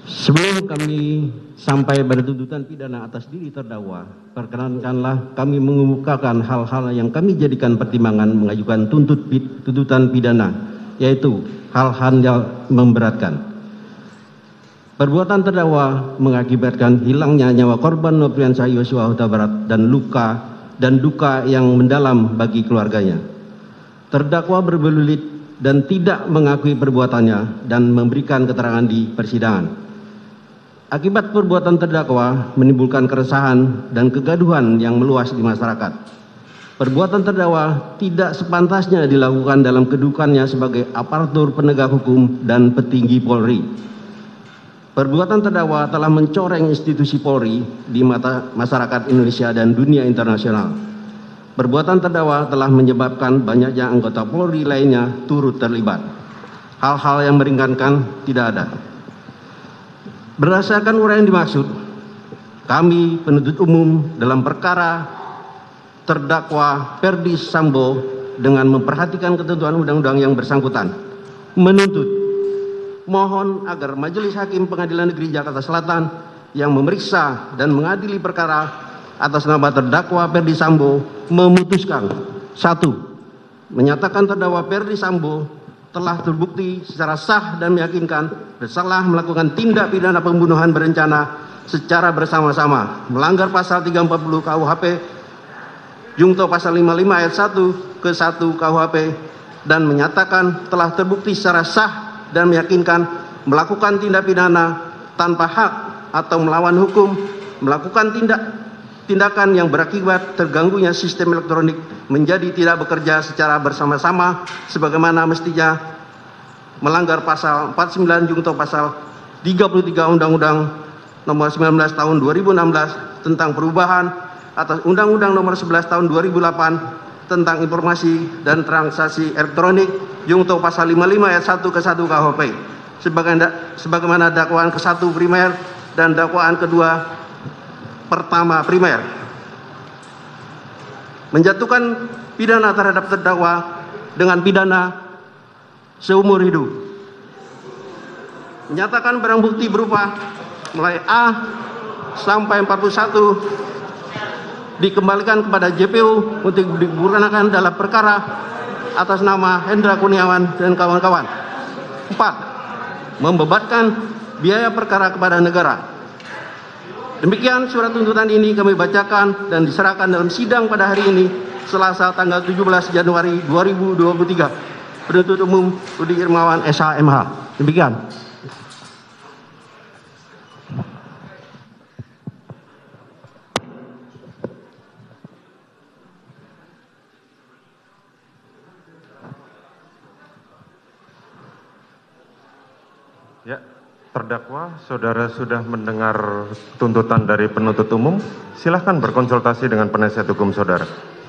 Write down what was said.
Sebelum kami sampai pada tuntutan pidana atas diri terdakwa, perkenankanlah kami mengemukakan hal-hal yang kami jadikan pertimbangan mengajukan tuntutan pidana, yaitu hal-hal yang memberatkan. Perbuatan terdakwa mengakibatkan hilangnya nyawa korban Nofriansah Yosua Huta Barat dan duka yang mendalam bagi keluarganya. Terdakwa berbelit dan tidak mengakui perbuatannya dan memberikan keterangan di persidangan. Akibat perbuatan terdakwa menimbulkan keresahan dan kegaduhan yang meluas di masyarakat. Perbuatan terdakwa tidak sepantasnya dilakukan dalam kedudukannya sebagai aparatur penegak hukum dan petinggi Polri. Perbuatan terdakwa telah mencoreng institusi Polri di mata masyarakat Indonesia dan dunia internasional. Perbuatan terdakwa telah menyebabkan banyaknya anggota Polri lainnya turut terlibat. Hal-hal yang meringankan tidak ada. Berdasarkan uraian dimaksud, kami penuntut umum dalam perkara terdakwa Ferdy Sambo dengan memperhatikan ketentuan undang-undang yang bersangkutan menuntut mohon agar Majelis Hakim Pengadilan Negeri Jakarta Selatan yang memeriksa dan mengadili perkara atas nama terdakwa Ferdy Sambo memutuskan: 1. Menyatakan terdakwa Ferdy Sambo telah terbukti secara sah dan meyakinkan bersalah melakukan tindak pidana pembunuhan berencana secara bersama-sama melanggar pasal 340 KUHP Jungto pasal 55 ayat 1 ke 1 KUHP, dan menyatakan telah terbukti secara sah dan meyakinkan melakukan tindak pidana tanpa hak atau melawan hukum, melakukan tindakan yang berakibat terganggunya sistem elektronik menjadi tidak bekerja secara bersama-sama sebagaimana mestinya, melanggar pasal 49 Jungto pasal 33 Undang-Undang nomor 19 tahun 2016 tentang perubahan atas Undang-Undang nomor 11 tahun 2008 tentang informasi dan transaksi elektronik Jungto pasal 55 ayat 1 ke 1 KUHP sebagaimana dakwaan ke-1 primer dan dakwaan kedua pertama primer. Menjatuhkan pidana terhadap terdakwa dengan pidana seumur hidup. Menyatakan barang bukti berupa mulai A sampai 41 dikembalikan kepada JPU untuk digunakan dalam perkara atas nama Hendra Kurniawan dan kawan-kawan. 4. Membebankan biaya perkara kepada negara. Demikian surat tuntutan ini kami bacakan dan diserahkan dalam sidang pada hari ini, Selasa tanggal 17 Januari 2023. Penuntut umum Rudi Irmawan SH.MH. Demikian. Ya, terdakwa, saudara sudah mendengar tuntutan dari penuntut umum. Silahkan berkonsultasi dengan penasihat hukum saudara.